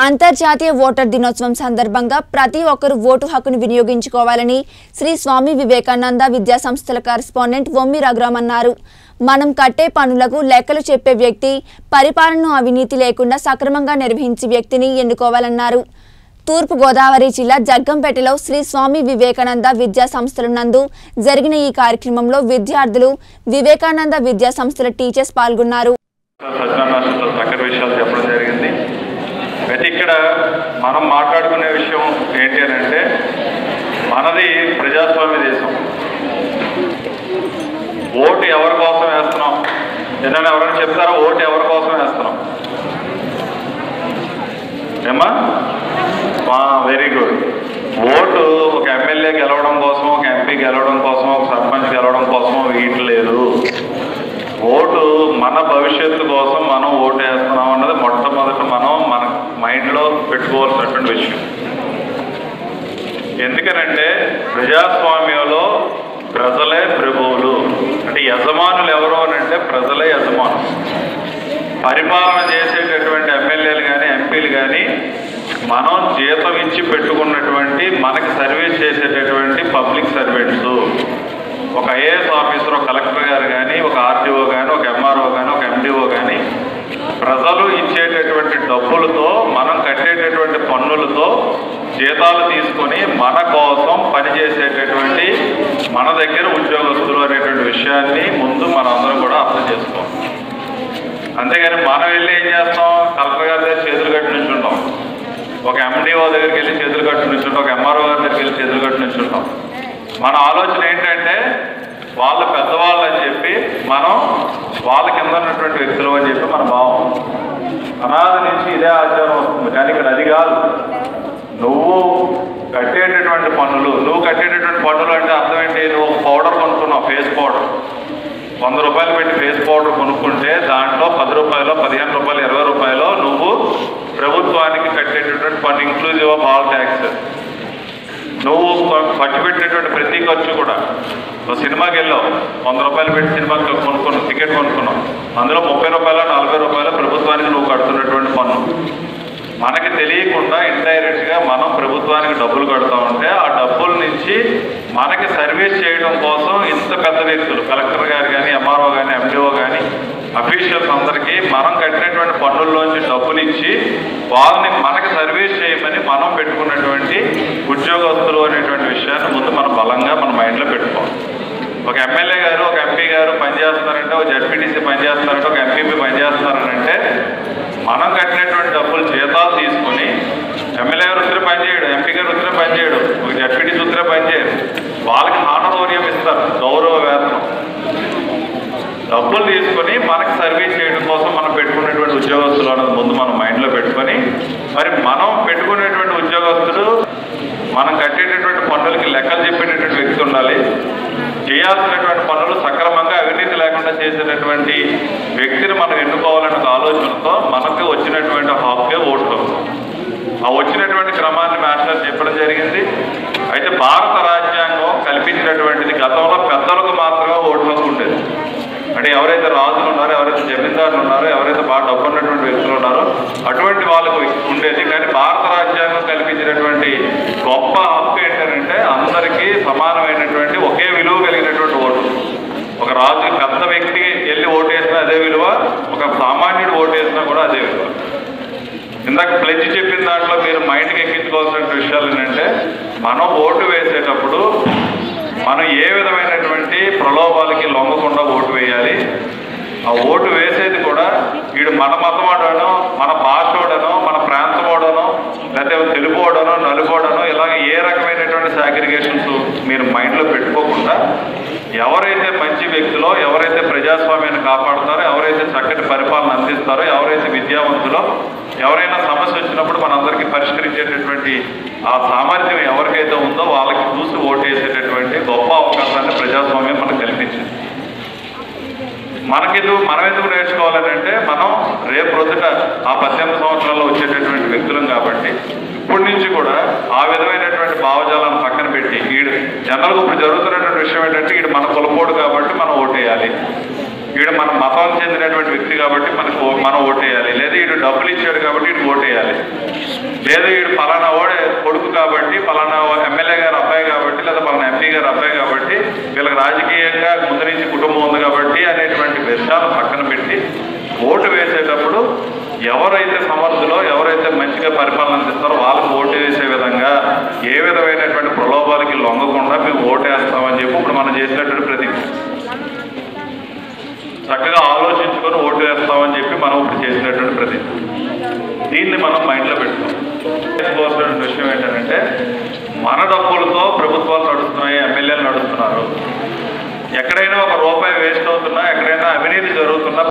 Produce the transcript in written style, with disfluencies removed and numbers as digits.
అంతర్జాతీయ ఓటర్ దినోత్సవం సందర్భంగా ప్రతి ఒక్కరూ ఓటు హక్కును వినియోగించుకోవాలని శ్రీ స్వామి వివేకానంద విద్యా సంస్థల కరెస్పాండెంట్ వొమ్మి రఘురామ్ అన్నారు. మనం కట్టే పన్నులకు లెక్కలు చెప్పే వ్యక్తి, పరిపాలనను అవినీతి లేకుండా సక్రమంగా నిర్వహించే వ్యక్తిని ఎన్నుకోవాలన్నారు. తూర్పు గోదావరి జిల్లా జగ్గంపేటలో శ్రీ స్వామి వివేకానంద విద్యా సంస్థల నందు జరిగిన ఈ కార్యక్రమంలో విద్యార్థులు, వివేకానంద విద్యా సంస్థల టీచర్స్ పాల్గొన్నారు. అయితే ఇక్కడ మనం మాట్లాడుకునే విషయం ఏంటి అని అంటే, మనది ప్రజాస్వామ్య దేశం. ఓటు ఎవరి కోసం వేస్తున్నాం? ఏదైనా ఎవరైనా చెప్తారా ఓటు ఎవరి కోసం వేస్తున్నాం? ఏమా? Very good. ఓటు ఒక ఎమ్మెల్యే గెలవడం కోసం, ఒక ఎంపీ గెలవడం కోసం, ఒక సర్పంచ్ గెలవడం కోసం వీటి లేదు. ఓటు మన భవిష్యత్తు కోసం మనం ఓటు వేస్తున్నాం అన్నది మొట్టమొదట మనం మన మైండ్లో పెట్టుకోవాల్సినటువంటి విషయం. ఎందుకనంటే ప్రజాస్వామ్యంలో ప్రజలే ప్రభువులు. అంటే యజమానులు ఎవరు అని అంటే ప్రజలే యజమానులు. పరిపాలన చేసేటటువంటి ఎమ్మెల్యేలు కానీ ఎంపీలు కానీ మనం జీతం ఇచ్చి పెట్టుకున్నటువంటి, మనకి సర్వీస్ చేసేటటువంటి పబ్లిక్ సర్వెంట్స్. ఒక ఐఏఎస్ ఆఫీసర్, ఒక కలెక్టర్ గారు కానీ, ఒక ఆర్టీఓ కానీ, ఒక ఎంఆర్ఓ కానీ, ఒక ఎండిఓ కానీ ప్రజలు ఇచ్చేటటువంటి డబ్బులతో, మనం కట్టేటటువంటి పన్నులతో జీతాలు తీసుకొని మన కోసం పనిచేసేటటువంటి మన దగ్గర ఉద్యోగస్తులు అనేటువంటి విషయాన్ని ముందు మనందరం కూడా అర్థం చేసుకోవాలి. అంతేగాని మనం వెళ్ళి ఏం చేస్తాం? కలెక్టర్ గారి దగ్గర చేతులు కట్టి నుంచుంటాం, ఒక ఎండిఓ దగ్గరికి వెళ్ళి చేతులు కట్టి నుంచుంటాం, ఒక ఎంఆర్ఓ గారి దగ్గరికి వెళ్ళి చేతులు కట్టి నుంచుంటాం. మన ఆలోచన ఏంటంటే వాళ్ళు పెద్దవాళ్ళు అని చెప్పి, మనం వాళ్ళ కింద ఉన్నటువంటి వ్యక్తులు అని చెప్పి మన భావం. అనాథ నుంచి ఇదే ఆచారం వస్తుంది. కానీ ఇక్కడ అది కాదు. నువ్వు కట్టేటటువంటి పన్నులు అంటే అర్థం ఏంటి? నువ్వు ఒక పౌడర్ కొనుక్కున్నావు, ఫేస్ పౌడర్. 100 రూపాయలు పెట్టి ఫేస్ పౌడర్ కొనుక్కుంటే దాంట్లో 10 రూపాయలు, 15 రూపాయలు, 20 రూపాయలు నువ్వు ప్రభుత్వానికి కట్టేటటువంటి పన్ను, ఇంక్లూజివ్ ఆఫ్ ఆల్ ట్యాక్స్. నువ్వు ఖర్చు పెట్టేటువంటి ప్రతి ఖర్చు కూడా, నువ్వు సినిమాకి వెళ్ళావు, 100 రూపాయలు పెట్టి సినిమాకి కొనుక్కున్నావు, టికెట్ కొనుక్కున్నావు, అందులో 30 రూపాయలు, 40 రూపాయలు ప్రభుత్వానికి నువ్వు కడుతున్నటువంటి పన్ను. మనకి తెలియకుండా ఇండైరెక్ట్గా మనం ప్రభుత్వానికి డబ్బులు కడుతూ ఉంటే, ఆ డబ్బుల నుంచి మనకి సర్వీస్ చేయడం కోసం ఇంత పెద్ద వ్యక్తులు, కలెక్టర్ గారు కానీ, ఎంఆర్ఓ కానీ, ఎండిఓ కానీ, అఫీషియల్స్ అందరికీ మనం కట్టినటువంటి పన్నుల్లోంచి డబ్బులు ఇచ్చి వాళ్ళని మనకి సర్వీస్ చేయమని మనం పెట్టుకున్నటువంటి ఉద్యోగస్తులు అనేటువంటి విషయాన్ని ముందు మనం బలంగా మన మైండ్లో పెట్టుకోవాలి. ఒక ఎమ్మెల్యే గారు, ఒక ఎంపీ గారు పనిచేస్తున్నారంటే, ఒక జడ్పీటీసీ పనిచేస్తున్నారంటే, ఒక ఎంపీపీ పనిచేస్తున్నారంటే, మనం కట్టినటువంటి డబ్బులు జీతాలు తీసుకుని, ఎమ్మెల్యే గారు ఉత్తరే పనిచేయడు, ఎంపీ గారు ఉత్తరే పనిచేయడు, ఒక జడ్పీటీసీ ఉత్తరే పనిచేయడు, వాళ్ళకి హానరోరియం ఇస్తారు, గౌరవ వేతనం. డబ్బులు తీసుకొని మనకి సర్వీస్ చేయడం కోసం మనం పెట్టుకునేటువంటి ఉద్యోగస్తులు అన్నది ముందు మనం మైండ్లో పెట్టుకొని, మరి మనం పెట్టుకునేటువంటి ఉద్యోగస్తులు మనం కట్టేటటువంటి పన్నులకి లెక్కలు చెప్పేటటువంటి వ్యక్తి ఉండాలి. చేయాల్సినటువంటి పనులు సక్రమంగా అవినీతి లేకుండా చేసేటటువంటి వ్యక్తిని మనం ఎన్నుకోవాలనే ఆలోచనతో మనకు వచ్చినటువంటి హక్కే ఓటు. ఆ వచ్చినటువంటి క్రమాన్ని మాస్టర్ చెప్పడం జరిగింది. అయితే భారత రాజ్యాంగం కల్పించినటువంటిది, గతంలో పెద్దలకు మాత్రమే ఓటు హక్కు ఉండేది. అంటే ఎవరైతే రాజులు ఉన్నారో, ఎవరైతే జమీందారులు ఉన్నారో, ఎవరైతే బాగా డబ్బు ఉన్నటువంటి వ్యక్తులు ఉన్నారో అటువంటి వాళ్ళకు ఉండేది. కానీ భారత రాజ్యాంగం కల్పించినటువంటి గొప్ప హక్కు ఏంటంటే అందరికీ సమానమైనటువంటి, ఒకే విలువ కలిగినటువంటి ఓటు. ఒక రాజు, పెద్ద వ్యక్తి వెళ్ళి ఓటు వేసినా అదే విలువ, ఒక సామాన్యుడు ఓటు వేసినా కూడా అదే విలువ. ఇందాక ప్లెడ్జ్ చెప్పిన దాంట్లో మీరు మైండ్కి ఎక్కించుకోవాల్సిన విషయాలు ఏంటంటే, మనం ఓటు వేసేటప్పుడు మనం ఏ విధమైనటువంటి ప్రలోభాలకి లొంగకుండా ఓటు వేయాలి. ఆ ఓటు వేసేది కూడా వీడు మన మతవాడనో, మన భాషోడనో, మన ప్రాంతమోడనో, లేకపోతే తెలుగోడనో, నలుగోడనో, ఇలాగ ఏ రకమైనటువంటి సాగ్రిగేషన్స్ మీరు మైండ్లో పెట్టుకోకుండా, ఎవరైతే మంచి వ్యక్తులో, ఎవరైతే ప్రజాస్వామ్యాన్ని కాపాడుతారో, ఎవరైతే చక్కటి పరిపాలన అందిస్తారో, ఎవరైతే విద్యావంతులో, ఎవరైనా సమస్య వచ్చినప్పుడు మనందరికీ పరిష్కరించేటటువంటి ఆ సామర్థ్యం ఎవరికైతే ఉందో వాళ్ళకి చూసి ఓటు వేసేటటువంటి గొప్ప అవకాశాన్ని ప్రజాస్వామ్యం మనకు కల్పించింది. మనం ఎందుకు నేర్చుకోవాలని అంటే, మనం రేపు రోజున ఆ 18 సంవత్సరాల్లో వచ్చేటటువంటి వ్యక్తులం కాబట్టి ఇప్పటి నుంచి కూడా ఆ విధమైనటువంటి భావజాలను పక్కన పెట్టి, వీడు జనరల్గా ఇప్పుడు జరుగుతున్నటువంటి విషయం ఏంటంటే, వీడు మన కులపోడు కాబట్టి మనం ఓటేయాలి, వీడు మన మతానికి చెందినటువంటి వ్యక్తి కాబట్టి మనం ఓటేయాలి, లేదా వీడు డబ్బులు ఇచ్చాడు కాబట్టి వీడు ఓటేయాలి. లేదు వీడు ఫలానా వాడు కొడుకు కాబట్టి, ఫలానా ఎమ్మెల్యే గారు అబ్బాయి కాబట్టి, లేదా ఫలానా ఎంపీ గారు అబ్బాయి కాబట్టి, వీళ్ళకి రాజకీయంగా ముందు నుంచి కుటుంబం ఉంది కాబట్టి అనేటువంటి విషయాలు పక్కన పెట్టి ఓటు వేసేటప్పుడు ఎవరైతే సమర్థులో, ఎవరైతే మంచిగా పరిపాలన అందిస్తారో వాళ్ళకు ఓటు వేసే విధంగా ఏ విధమైనటువంటి ప్రలోభాలకి లొంగకుండా మేము ఓటు వేస్తామని చెప్పి ఇప్పుడు మనం చేసినటువంటి ప్రతిజ్ఞ. చక్కగా ఆలోచించుకొని ఓటు వేస్తామని చెప్పి మనం ఇప్పుడు చేసినటువంటి ప్రతిజ్ఞ. దీన్ని మనం మైండ్లో పెట్టుకోవాలి. విషయం ఏంటంటే మన డబ్బులతో ప్రభుత్వాలు నడుస్తున్నాయి, ఎమ్మెల్యేలు నడుస్తున్నారు. ఎక్కడైనా ఒక రూపాయి వేస్ట్ అవుతున్నా, ఎక్కడైనా అవినీతి జరుగుతున్నా